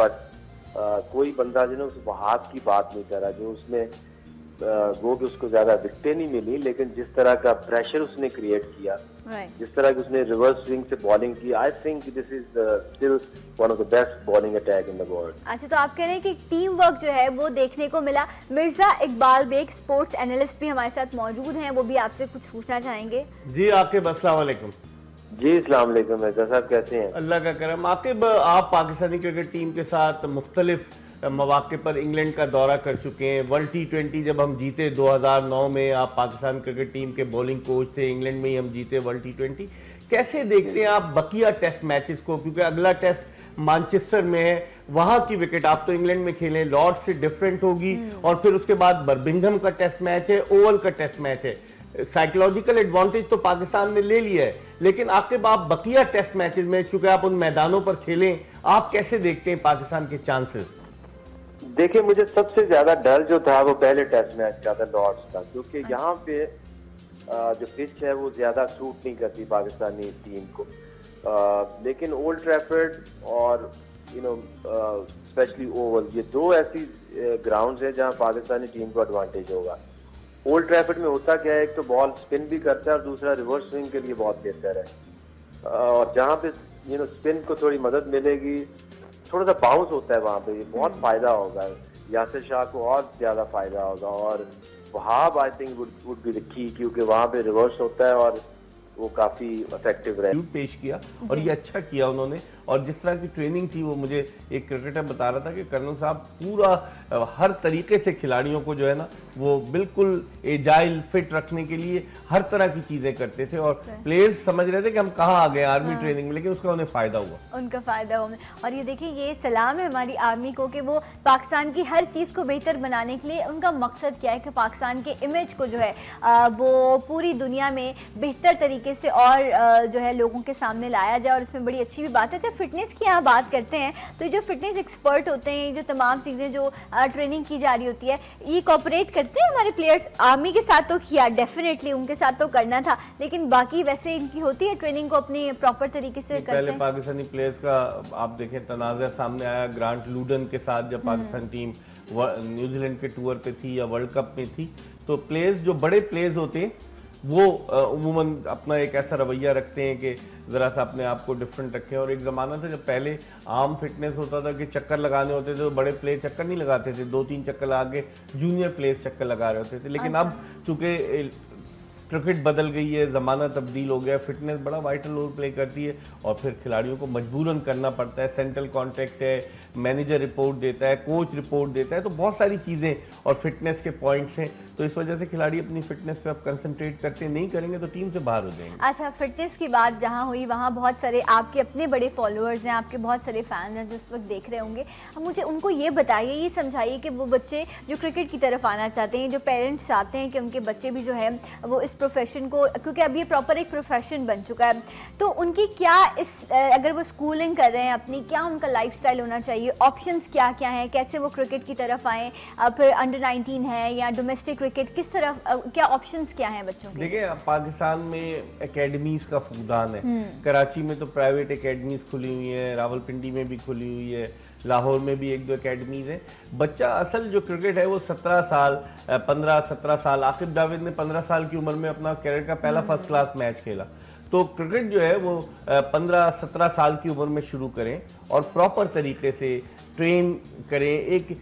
but कोई बंदा जो ना उस हाथ की बात नहीं करा जो उसने वो कि उसको ज्यादा विकेटें नहीं मिली, लेकिन जिस तरह का प्रेशर उसने क्रिएट किया, right. जिस तरह की उसने रिवर्स स्विंग से बॉलिंग की, I think this is still one of the best bowling attack in the world. अच्छा, तो आप कह रहे हैं कि टीम वर्क जो है वो देखने को मिला। मिर्जा इकबाल बेग स्पोर्ट्स एनालिस्ट भी हमारे साथ मौजूद हैं, वो भी आपसे कुछ पूछना चाहेंगे। जी आकिब, अस्सलाम वालेकुम। जी अस्सलाम वालेकुम मिर्जा साहब, कैसे हैं? अल्लाह का करम। आकिब, आप पाकिस्तानी क्रिकेट टीम के साथ मुख्तलिफ मौके पर इंग्लैंड का दौरा कर चुके हैं। वर्ल्ड टी ट्वेंटी जब हम जीते दो हज़ार नौ में, आप पाकिस्तान क्रिकेट टीम के बॉलिंग कोच थे। इंग्लैंड में ही हम जीते वर्ल्ड टी ट्वेंटी। कैसे देखते हैं आप बकिया टेस्ट मैचेस को, क्योंकि अगला टेस्ट मैनचेस्टर में है, वहां की विकेट, आप तो इंग्लैंड में खेले, लॉर्ड्स से डिफरेंट होगी, और फिर उसके बाद बर्मिंघम का टेस्ट मैच है, ओवल का टेस्ट मैच है। साइकोलॉजिकल एडवांटेज तो पाकिस्तान ने ले लिया है, लेकिन आखिर आप बकिया टेस्ट मैचेस में, चूंकि आप उन मैदानों पर खेलें, आप कैसे देखते हैं पाकिस्तान के चांसेस? देखिए, मुझे सबसे ज्यादा डर जो था वो पहले टेस्ट मैच का था, लॉर्ड्स का, क्योंकि यहाँ पे जो पिच है वो ज्यादा सूट नहीं करती पाकिस्तानी टीम को। आ, लेकिन ओल्ड ट्रैफर्ड और यू नो स्पेशली ओवल, ये दो ऐसी ग्राउंड्स हैं जहाँ पाकिस्तानी टीम को एडवांटेज होगा। ओल्ड ट्रैफर्ड में होता क्या है, एक तो बॉल स्पिन भी करता है और दूसरा रिवर्स स्विंग के लिए बहुत बेहतर है, और जहाँ पे यू नो स्पिन को थोड़ी मदद मिलेगी, थोड़ा सा बाउंस होता है वहाँ पे, ये बहुत फायदा होगा यासिर शाह को, और ज्यादा फायदा होगा। और Wahab I think would be the key, क्योंकि वहाँ पे रिवर्स होता है और वो काफी इफेक्टिव रहे। पेश किया और ये अच्छा किया उन्होंने, और जिस तरह की ट्रेनिंग थी वो मुझे एक क्रिकेटर बता रहा था कि कर्नल साहब पूरा हर तरीके से खिलाड़ियों को जो है ना वो बिल्कुल एजाइल फिट रखने के लिए हर तरह की चीजें करते थे, और प्लेयर्स समझ रहे थे कि हम कहाँ आ गए आर्मी हाँ। ट्रेनिंग में, लेकिन उसका उन्हें फायदा हुआ, उनका फायदा हुआ। और ये देखिए, ये सलाम है हमारी आर्मी को कि वो पाकिस्तान की हर चीज को बेहतर बनाने के लिए, उनका मकसद क्या है कि पाकिस्तान के इमेज को जो है वो पूरी दुनिया में बेहतर तरीके से और जो है लोगों के सामने लाया जाए, और इसमें बड़ी अच्छी भी बात है। जब फिटनेस की यहाँ बात करते हैं तो जो फिटनेस एक्सपर्ट होते हैं, जो तमाम चीज़ें जो ट्रेनिंग की जा रही होती है, ये कोऑपरेट करते हैं हमारे प्लेयर्स। आर्मी के साथ तो किया, डेफिनेटली उनके साथ तो करना था, लेकिन बाकी वैसे इनकी होती है ट्रेनिंग को अपनी प्रॉपर तरीके से करते हैं। पहले पाकिस्तानी प्लेयर्स का आप देखें तनाज़ा सामने आया ग्रांट लूडन के साथ, जब पाकिस्तान टीम न्यूजीलैंड के टूर पे थी या वर्ल्ड कप में थी, तो प्लेयर्स जो बड़े प्लेयर्स होते हैं वो उमूमन अपना एक ऐसा रवैया रखते हैं कि ज़रा सा अपने आप को डिफरेंट रखें। और एक ज़माना था जब पहले आम फिटनेस होता था कि चक्कर लगाने होते थे, तो बड़े प्लेयर चक्कर नहीं लगाते थे, दो तीन चक्कर लगा के जूनियर प्लेयर्स चक्कर लगा रहे होते थे। लेकिन अब चूँकि क्रिकेट बदल गई है, ज़माना तब्दील हो गया, फिटनेस बड़ा वाइटल रोल प्ले करती है, और फिर खिलाड़ियों को मजबूरन करना पड़ता है। सेंट्रल कॉन्ट्रैक्ट है, मैनेजर रिपोर्ट देता है, कोच रिपोर्ट देता है, तो बहुत सारी चीज़ें और फिटनेस के पॉइंट्स हैं, तो इस वजह से खिलाड़ी अपनी फिटनेस पे अब कंसंट्रेट करते नहीं करेंगे तो टीम से बाहर हो जाएंगे। अच्छा, फिटनेस की बात जहाँ हुई वहाँ बहुत सारे आपके अपने बड़े फॉलोअर्स हैं, आपके बहुत सारे फैंस हैं जो इस वक्त देख रहे होंगे। अब मुझे उनको ये बताइए, ये समझाइए कि वो बच्चे जो क्रिकेट की तरफ आना चाहते हैं, जो पेरेंट्स चाहते हैं कि उनके बच्चे भी जो है वो इस प्रोफेशन को, क्योंकि अब ये प्रॉपर एक प्रोफेशन बन चुका है, तो उनकी क्या इस अगर वो स्कूलिंग कर रहे हैं अपनी, क्या उनका लाइफ स्टाइल होना चाहिए, ऑप्शंस क्या क्या हैं, कैसे वो क्रिकेट की तरफ आएँ, फिर अंडर नाइनटीन है या डोमेस्टिक क्रिकेट, किस तरफ क्या ऑप्शंस क्या हैं बच्चों के? देखिए, पाकिस्तान में एकेडमीज का फुकदान है। कराची में तो प्राइवेट एकेडमीज खुली हुई है, रावलपिंडी में भी खुली हुई है, लाहौर में भी एक दो एकेडमीज हैं। बच्चा असल जो क्रिकेट है वो सत्रह साल पंद्रह सत्रह साल, आकिब जावेद ने पंद्रह साल की उम्र में अपना कैरियर का पहला फर्स्ट क्लास मैच खेला, तो क्रिकेट जो है वो पंद्रह सत्रह साल की उम्र में शुरू करें और प्रॉपर तरीके से ट्रेन करें, एक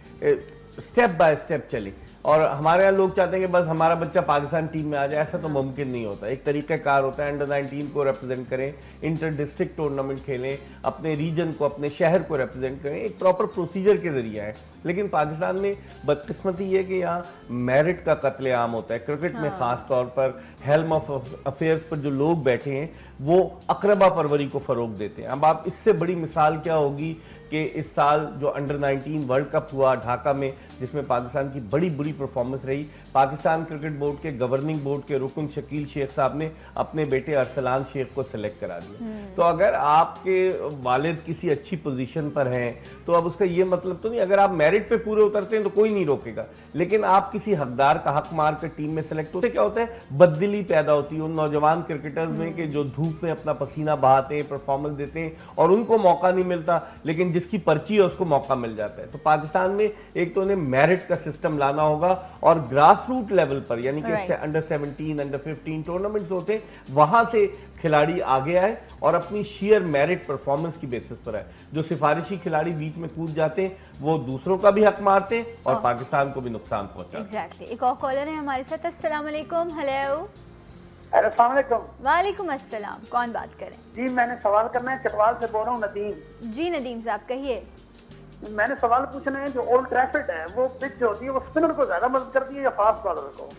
स्टेप बाय स्टेप चले। और हमारे यहाँ लोग चाहते हैं कि बस हमारा बच्चा पाकिस्तान टीम में आ जाए, ऐसा तो मुमकिन नहीं होता। एक तरीक़ाकार होता है, अंडर नाइनटीन को रिप्रेजेंट करें, इंटर डिस्ट्रिक्ट टूर्नामेंट खेलें, अपने रीजन को, अपने शहर को रिप्रेजेंट करें, एक प्रॉपर प्रोसीजर के जरिए है। लेकिन पाकिस्तान में बदकिस्मती ये कि यहाँ मेरिट का कत्लेआम होता है। क्रिकेट में खास तौर पर हेल्म ऑफ अफेयर्स पर जो लोग बैठे हैं वो अकरबा परवरी को फरोग देते हैं। अब आप इससे बड़ी मिसाल क्या होगी कि इस साल जो अंडर नाइनटीन वर्ल्ड कप हुआ ढाका में, जिसमें पाकिस्तान की बड़ी बुरी परफॉर्मेंस रही, पाकिस्तान क्रिकेट बोर्ड के गवर्निंग बोर्ड के रुकन शकील शेख साहब ने अपने बेटे अरसलान शेख को सिलेक्ट करा दिया। तो अगर आपके वालिद किसी अच्छी पोजीशन पर हैं तो अब उसका ये मतलब तो नहीं, अगर आप मेरिट पे पूरे उतरते हैं तो कोई नहीं रोकेगा, लेकिन आप किसी हकदार का हक मार कर टीम में सिलेक्ट होते, क्या होता है बददिली पैदा होती है उन नौजवान क्रिकेटर्स में कि जो धूप में अपना पसीना बहाते हैं, परफॉर्मेंस देते हैं और उनको मौका नहीं मिलता, लेकिन जिसकी पर्ची है उसको मौका मिल जाता है। तो पाकिस्तान में एक तो उन्हें मेरिट का सिस्टम लाना होगा और ग्रास रूट लेवल पर, यानी कि right. Under seventeen under fifteen tournaments होते हैं, वहां से खिलाड़ी आगे आए और अपनी शेयर मेरिट परफॉर्मेंस की बेसिस पर आए। जो सिफारिशी खिलाड़ी बीच में कूद जाते हैं वो दूसरों का भी हक मारते हैं और oh. पाकिस्तान को भी नुकसान पहुंचाते हैं। एग्जैक्टली। एक और कॉलर है हमारे साथ। अस्सलाम वालेकुम। हेलो। अस्सलाम वालेकुम। वालेकुम अस्सलाम। कौन बात करें? जी मैंने सवाल करना है, चटवाल से बोल रहा हूँ, नदीम। जी नदीम साहब कहिए। मैंने सवाल पूछना है, जो ओल्ड ट्रैफर्ड है वो पिच होती है वो स्पिनर को ज्यादा मदद करती है या फास्ट बॉलर को?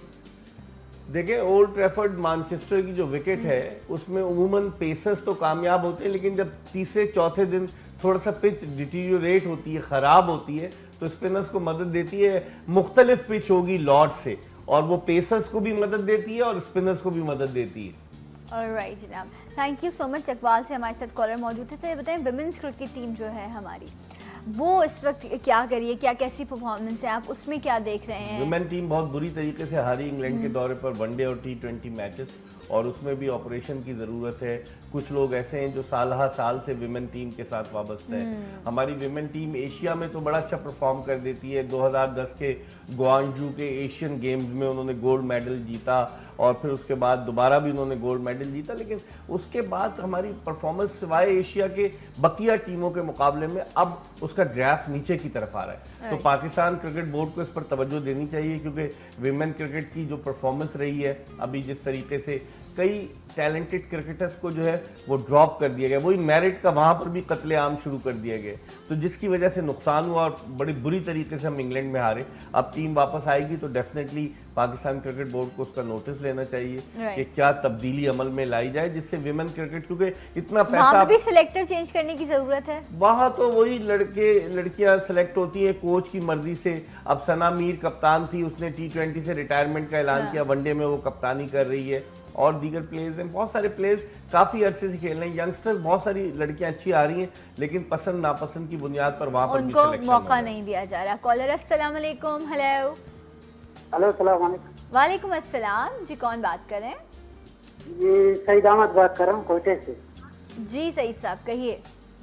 देखिए, ओल्ड ट्रैफर्ड मैनचेस्टर की जो विकेट है उसमें उमूमन पेसर्स तो कामयाब होते हैं, लेकिन जब तीसरे चौथे दिन थोड़ा सा पिच डिटीरियोरेट होती है, खराब होती है, तो स्पिनर्स को मदद देती है। मुख्तलिफ पिच होगी लॉर्ड से और वो पेसर्स को भी मदद देती है और स्पिनर्स को भी मदद देती है। ऑलराइट जनाब, thank you so much. Chakwal से हमारे साथ कॉलर मौजूद थे। सर बताएं, विमेंस क्रिकेट टीम जो है हमारी, वो इस वक्त क्या करिए, क्या कैसी परफॉर्मेंस है, आप उसमें क्या देख रहे हैं? वुमेन टीम बहुत बुरी तरीके से हारी इंग्लैंड के दौरे पर वनडे और टी ट्वेंटी मैचेस, और उसमें भी ऑपरेशन की ज़रूरत है। कुछ लोग ऐसे हैं जो साल हर साल से विमेन टीम के साथ वाबस्ता है। हमारी विमेन टीम एशिया में तो बड़ा अच्छा परफॉर्म कर देती है। दो हज़ार दस के ग्वांगजू के एशियन गेम्स में उन्होंने गोल्ड मेडल जीता और फिर उसके बाद दोबारा भी उन्होंने गोल्ड मेडल जीता, लेकिन उसके बाद हमारी परफॉर्मेंस सिवाय एशिया के बकिया टीमों के मुकाबले में अब उसका ग्राफ नीचे की तरफ आ रहा है। तो पाकिस्तान क्रिकेट बोर्ड को इस पर तवज्जो देनी चाहिए, क्योंकि विमेन क्रिकेट की जो परफॉर्मेंस रही है अभी, जिस तरीके से कई टैलेंटेड क्रिकेटर्स को जो है वो ड्रॉप कर दिया गया, वही मेरिट का वहां पर भी कत्लेआम शुरू कर दिया गया, तो जिसकी वजह से नुकसान हुआ और बड़ी बुरी तरीके से हम इंग्लैंड में हारे। अब टीम वापस आएगी तो डेफिनेटली पाकिस्तान क्रिकेट बोर्ड को उसका नोटिस लेना चाहिए right. कि क्या तब्दीली अमल में लाई जाए जिससे विमेन क्रिकेट, क्योंकि इतना पैसा भी सिलेक्टर चेंज करने की जरूरत है। वहां तो वही लड़के लड़कियां सिलेक्ट होती है कोच की मर्जी से। अब सना मीर कप्तान थी, उसने टी ट्वेंटी से रिटायरमेंट का ऐलान हाँ. किया, वनडे में वो कप्तानी कर रही है और दीगर प्लेयर्स हैं, बहुत सारे प्लेयर्स काफी अरसे से खेल रहे हैं, यंगस्टर्स बहुत सारी लड़कियां अच्छी आ रही हैं, लेकिन पसंद नापसंद की बुनियाद पर वहां पर भी सिलेक्शन मौका नहीं दिया जा रहा। कॉलर अस्सलाम वालेकुम। हेलो। हेलो अस्सलाम वालेकुम। वालेकुम अस्सलाम जी, कौन बात कर रहे हैं? ये सईद अहमद बात कर रहा हूँ कोयटे से। जी सईद साहब कहिए।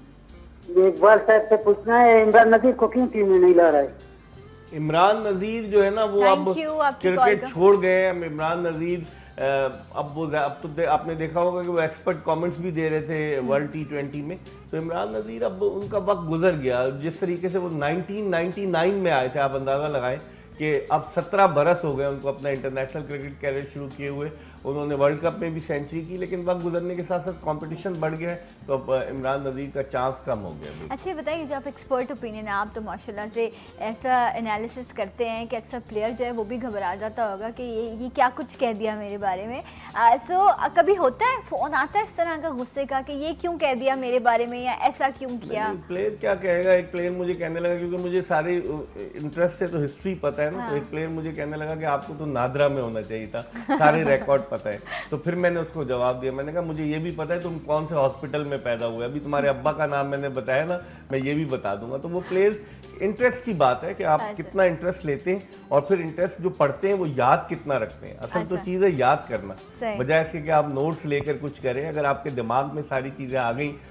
ये इकबाल साहब से पूछना है, इमरान नजीर को क्यों टीम में नहीं ला रहा है? इमरान नजीर जो है ना वो अब क्रिकेट छोड़ गए हैं। इमरान नजीर अब वो अब तो दे, आपने देखा होगा कि वो एक्सपर्ट कमेंट्स भी दे रहे थे वर्ल्ड टी ट्वेंटी में। तो इमरान नजीर अब उनका वक्त गुजर गया। जिस तरीके से वो नाइनटीन नाइंटी नाइन में आए थे, आप अंदाजा लगाएं कि अब सत्रह बरस हो गए उनको अपना इंटरनेशनल क्रिकेट कैरियर शुरू किए हुए। उन्होंने वर्ल्ड कप में भी सेंचुरी की, लेकिन वक्त गुजरने के साथ साथ कंपटीशन बढ़ गया है, तो अब इमरान नजीर का चांस कम हो गया। अच्छा बताइए, जो आप एक्सपर्ट ओपिनियन है, आप तो माशाल्लाह से ऐसा एनालिसिस करते हैं कि अक्सर प्लेयर जो है वो भी घबरा जाता होगा कि ये ये क्या कुछ कह दिया मेरे बारे में। सो so, कभी होता है फोन आता है इस तरह का गुस्से का कि ये क्यों कह दिया मेरे बारे में या ऐसा क्यों किया? प्लेयर क्या कहेगा, एक प्लेयर मुझे कहने लगा, क्योंकि मुझे सारे इंटरेस्ट है तो हिस्ट्री पता है ना, हाँ। तो एक प्लेयर मुझे कहने लगा कि आपको तो नादरा में होना चाहिए था, सारे रिकॉर्ड पता है। तो फिर मैंने उसको जवाब दिया, मैंने कहा मुझे ये भी पता है तुम कौन से हॉस्पिटल में पैदा हुए, अभी तुम्हारे अब्बा का नाम मैंने बताया ना, मैं ये भी बता दूंगा। तो वो प्लेयर्स इंटरेस्ट की बात है कि आप कितना इंटरेस्ट लेते हैं और फिर इंटरेस्ट जो पढ़ते हैं वो याद कितना रखते हैं। असल तो चीज़ है याद करना, बजाय इसके कि आप नोट्स लेकर कुछ करें। अगर आपके दिमाग में सारी चीज़ें आ गई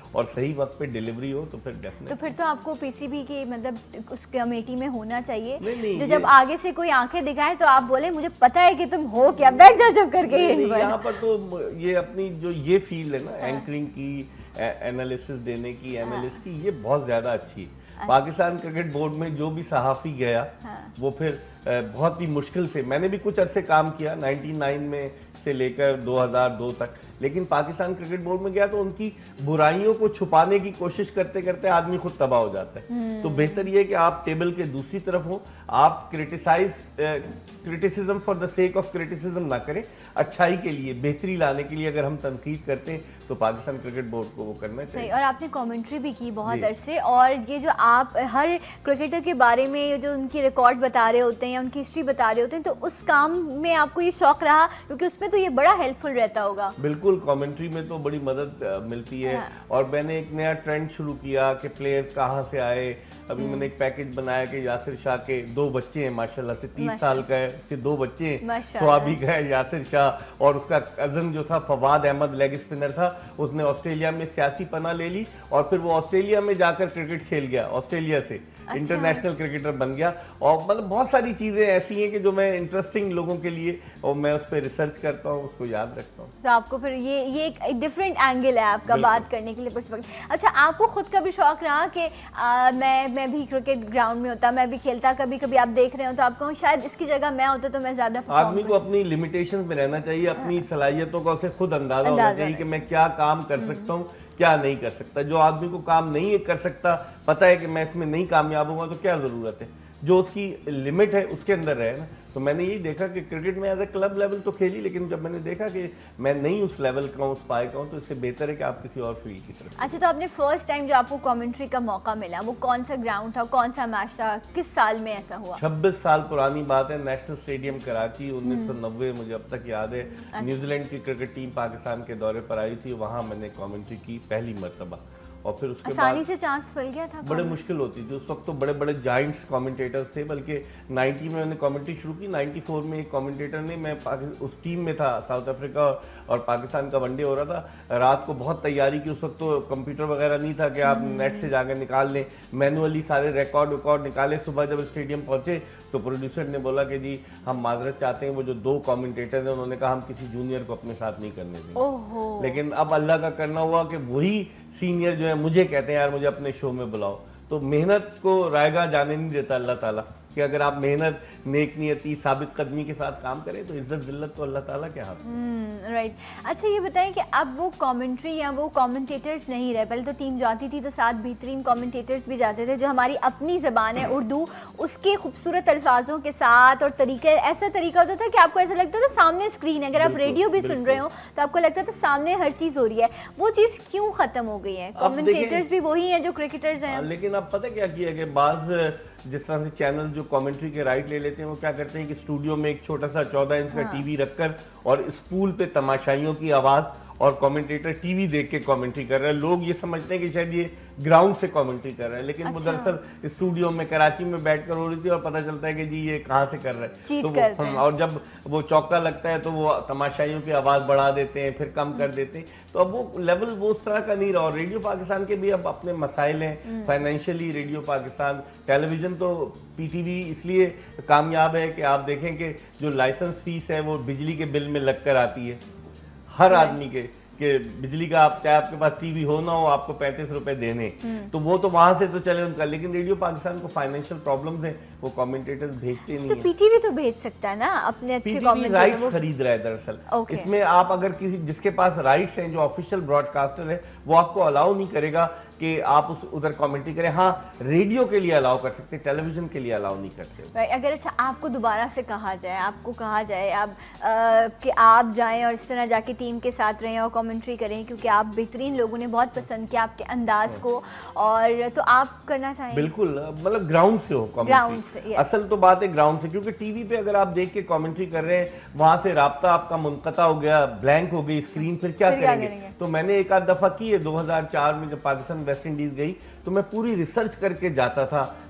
और सही वक्त पे डिलीवरी हो तो फिर डेफिनेटली। तो फिर तो आपको पीसीबी की मतलब उस कमेटी में होना चाहिए नहीं, नहीं, जो जब आगे से कोई आंखें दिखाए तो आप बोले मुझे पता है कि तुम हो क्या, बैठ जाओ चुप करके। यहाँ पर तो ये अपनी जो ये फील्ड है ना, एंकरिंग की, एनालिसिस देने की, एमएलएस की, ये बहुत ज्यादा अच्छी है। अच्छा। पाकिस्तान क्रिकेट बोर्ड में जो भी सहाफी गया, हाँ। वो फिर बहुत ही मुश्किल से, मैंने भी कुछ अरसे काम किया निन्यानवे में से लेकर दो हज़ार दो तक, लेकिन पाकिस्तान क्रिकेट बोर्ड में गया तो उनकी बुराइयों को छुपाने की कोशिश करते करते आदमी खुद तबाह हो जाता है। तो बेहतर ये है कि आप टेबल के दूसरी तरफ हो, आप criticise criticism for the sake of criticism ना करें, अच्छाई के लिए, बेहतरी लाने के लिए अगर हम तनकीद करते हैं तो पाकिस्तान क्रिकेट बोर्ड को वो करना चाहिए। और आपने कमेंट्री भी की बहुत अरसे, और ये जो आप हर क्रिकेटर के बारे में जो उनकी रिकॉर्ड बता रहे होते हैं या उनकी हिस्ट्री बता रहे होते हैं, तो उस काम में आपको ये शौक रहा, क्योंकि उसमें तो ये बड़ा हेल्पफुल रहता होगा। बिल्कुल, कमेंट्री में तो बड़ी मदद मिलती है। हाँ। और मैंने एक नया ट्रेंड शुरू किया कि प्लेयर्स कहाँ से आए। अभी मैंने एक पैकेज बनाया कि यासिर शाह के दो बच्चे हैं माशाल्लाह से, तीस साल का है, उसके दो बच्चे हैं, स्वाबी का है यासिर शाह, और उसका कजन जो था फवाद अहमद लेग स्पिनर था, उसने ऑस्ट्रेलिया में सियासी पनाह ले ली और फिर वो ऑस्ट्रेलिया में जाकर क्रिकेट खेल गया, ऑस्ट्रेलिया से अच्छा। इंटरनेशनल क्रिकेटर बन गया। और मतलब बहुत सारी चीजें ऐसी हैं कि जो मैं इंटरेस्टिंग लोगों के लिए, और मैं उस पर रिसर्च करता हूँ, उसको याद रखता हूँ। तो आपको फिर ये ये एक डिफरेंट एंगल है आपका बात करने के लिए, पर्सपेक्टिव। अच्छा, आपको खुद का भी शौक रहा कि आ, मैं मैं भी क्रिकेट ग्राउंड में होता, मैं भी खेलता, कभी कभी आप देख रहे हो तो आप कहो शायद इसकी जगह मैं होता तो मैं ज्यादा। आदमी को अपनी लिमिटेशंस में रहना चाहिए, अपनी सलाहियतों का उसे खुद अंदाजा होना चाहिए कि मैं क्या काम कर सकता हूँ, क्या नहीं कर सकता। जो आदमी को काम नहीं कर सकता, पता है कि मैं इसमें नहीं कामयाब होगा, तो क्या जरूरत है, जो उसकी लिमिट है उसके अंदर रहे ना। तो मैंने यही देखा कि क्रिकेट में एज ए क्लब लेवल तो खेली, लेकिन जब मैंने देखा कि मैं नहीं उस लेवल का हूँ, उस पाए का हूँ, तो इससे बेहतर है कि आप किसी और फील्ड की तरफ। अच्छा, तो आपने फर्स्ट टाइम जो आपको कमेंट्री का मौका मिला वो कौन सा ग्राउंड था, कौन सा मैच था, किस साल में ऐसा हुआ? छब्बीस साल पुरानी बात है, नेशनल स्टेडियम कराची, उन्नीस सौ नब्बे, मुझे अब तक याद है। अच्छा। न्यूजीलैंड की क्रिकेट टीम पाकिस्तान के दौरे पर आई थी, वहाँ मैंने कमेंट्री की पहली मरतबा। और फिर उसके आसानी बाद से चांस मिल गया था? बड़े मुश्किल होती थी उस वक्त, तो बड़े बड़े जाइंट्स कमेंटेटर्स थे। बल्कि नब्बे में मैंने कमेंट्री शुरू की, चौरानवे में एक कमेंटेटर ने, मैं उस टीम में था, साउथ अफ्रीका और पाकिस्तान का वनडे हो रहा था, रात को बहुत तैयारी की। उस वक्त तो कंप्यूटर वगैरह नहीं था कि आप नेट से जाकर निकाल लें, मैनुअली सारे रिकॉर्ड रिकॉर्ड निकाले। सुबह जब स्टेडियम पहुंचे तो प्रोड्यूसर ने बोला कि जी हम माजरत चाहते हैं, वो जो दो कमेंटेटर हैं उन्होंने कहा हम किसी जूनियर को अपने साथ नहीं करने देंगे। लेकिन अब अल्लाह का करना हुआ कि वही सीनियर जो है मुझे कहते हैं यार मुझे अपने शो में बुलाओ। तो मेहनत को रायगा जाने नहीं देता अल्लाह ताला, कि अगर आप मेहनत, नेक नियति, साबित कदमी के साथ काम करें तो इज्जत जिल्लत तो अल्लाह ताला के हाथ में। राइट। अच्छा, ये बताएं कि अब वो कमेंट्री या वो कमेंटेटर्स नहीं रहे, पहले तो टीम जाती थी तो साथ बेहतरीन कमेंटेटर्स भी जाते थे जो हमारी अपनी ज़बान है उर्दू, उसके खूबसूरत अल्फाजों के साथ और तरीके, ऐसा तरीका होता था कि आपको ऐसा लगता था सामने स्क्रीन है, अगर आप रेडियो भी सुन रहे हो तो आपको लगता था सामने हर चीज़ हो रही है। वो चीज़ क्यों ख़त्म हो गई है? कमेंटेटर्स भी वही हैं जो क्रिकेटर्स हैं। लेकिन अब पता क्या किया कि बाज़ जिस तरह से चैनल जो कमेंट्री के राइट ले लेते हैं, वो क्या करते हैं कि स्टूडियो में एक छोटा सा चौदह इंच का हाँ। टीवी रखकर और स्पूल पे तमाशाइयों की आवाज और कमेंटेटर टीवी देख के कमेंट्री कर रहे हैं। लोग ये समझते हैं कि शायद ये ग्राउंड से कमेंट्री कर रहे हैं, लेकिन वो दरअसल स्टूडियो में कराची में बैठकर हो रही थी और पता चलता है कि जी ये कहाँ से कर रहे हैं। तो वो हम, और जब वो चौका लगता है तो वो तमाशाइयों की आवाज बढ़ा देते हैं, फिर कम कर देते हैं। तो अब वो लेवल वो उस तरह का नहीं रहा। और रेडियो पाकिस्तान के भी अब अपने मसाइल हैं फाइनेंशियली। रेडियो पाकिस्तान, टेलीविजन तो पीटीवी इसलिए कामयाब है कि आप देखें कि जो लाइसेंस फीस है वो बिजली के बिल में लगकर आती है हर आदमी के, कि बिजली का आप चाहे आपके पास टीवी हो ना हो आपको पैंतीस रुपए देने, तो वो तो वहां से तो चले उनका। लेकिन रेडियो पाकिस्तान को फाइनेंशियल प्रॉब्लम्स हैं, वो कमेंटेटर्स भेजते नहीं तो पीटीवी तो भेज सकता है ना अपने अच्छे कमेंटेटर, राइट्स वो... खरीद रहा है दरअसल। इसमें आप अगर किसी जिसके पास राइट्स हैं, जो ऑफिशियल ब्रॉडकास्टर है, वो आपको अलाउ नहीं करेगा कि आप उस उधर कमेंट्री करें। हाँ, रेडियो के लिए अलाउ कर सकते, टेलीविजन के लिए अलाउ नहीं करते। right, अगर अच्छा आपको दोबारा से कहा जाए, आपको कहा जाए आप कि आप जाएं और इस तरह जाके टीम के साथ रहें और कमेंट्री करें, क्योंकि आप बेहतरीन, लोगों ने बहुत पसंद किया आपके अंदाज को, और तो आप करना चाहेंगे? बिल्कुल, मतलब ग्राउंड से हो कमेंट्री। से, असल तो बात है ग्राउंड से, क्योंकि टीवी पे अगर आप देख के कमेंट्री कर रहे हैं, वहां से राब्ता आपका मुनक़ता हो गया, ब्लैंक हो गई स्क्रीन, फिर क्या करेंगे? तो मैंने एक आध दफा की है, दो हजार चार में जब पाकिस्तान वेस्ट इंडीज गई तो मैं पूरी रिसर्च करके जाता था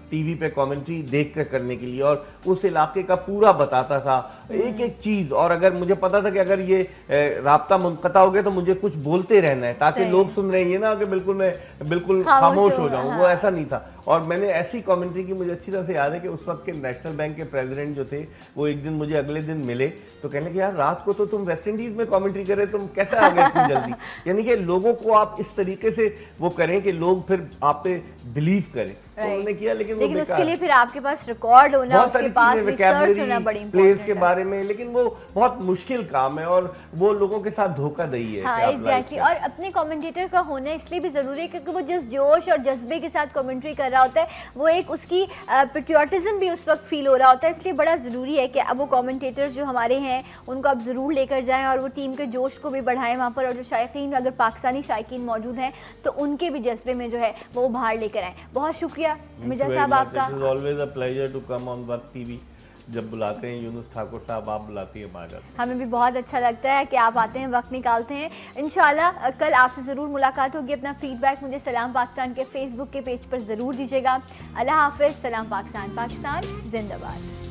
टीवी पे कमेंट्री देख कर करने के लिए, और उस इलाके का पूरा बताता था एक एक चीज। और अगर मुझे पता था कि अगर ये राब्ता मुनक़ता हो गया तो मुझे कुछ बोलते रहना है ताकि लोग सुन रहे हैं ना कि बिल्कुल मैं बिल्कुल खामोश हो जाऊं, वो ऐसा नहीं था। और मैंने ऐसी कमेंट्री की, मुझे अच्छी तरह से याद है कि उस वक्त के नेशनल बैंक के प्रेसिडेंट जो थे वो एक दिन मुझे अगले दिन मिले तो कहने लगे यार रात को तो तुम वेस्ट इंडीज में कमेंट्री करे, तुम कैसे आ गए इतनी जल्दी। यानी कि लोगों को आप इस तरीके से वो करें कि लोग फिर आप पे बिलीव करें, तो उन्होंने किया। लेकिन लेकिन उसके लिए फिर आपके पास रिकॉर्ड होना, उसके पास रिसर्च होना बड़ी प्लेस के बारे में, लेकिन वो बहुत मुश्किल काम है और वो लोगं के साथ धोखाधड़ी है। हाँ, एग्जैक्टली। और अपने कमेंटेटर का होना इसलिए भी जरूरी है क्योंकि वो जिस जोश और जज्बे के साथ कमेंट्री कर रहा होता है, वो एक उसकी पेट्रियोटिज्म भी उस वक्त फील हो रहा होता है। इसलिए बड़ा ज़रूरी है कि अब वो कमेंटेटर जो हमारे हैं उनको आप ज़रूर लेकर जाएं और वो टीम के जोश को भी बढ़ाएं वहाँ पर, और जो शायकीन, अगर पाकिस्तानी शायकीन मौजूद हैं तो उनके भी जज्बे में जो है वो बाहर लेकर आएँ। बहुत शुक्रिया मिर्जा साहब आपका। It is always a pleasure to come on Waqt TV. जब बुलाते हैं यूनुस ठाकुर साहब, आप बुलाती हैं बाहर। हमें भी बहुत अच्छा लगता है कि आप आते हैं, वक्त निकालते हैं। इंशाल्लाह कल आपसे ज़रूर मुलाकात होगी। अपना फीडबैक मुझे सलाम पाकिस्तान के फेसबुक के पेज पर ज़रूर दीजिएगा। अल्लाह हाफिज़। सलाम पाकिस्तान, पाकिस्तान जिंदाबाद।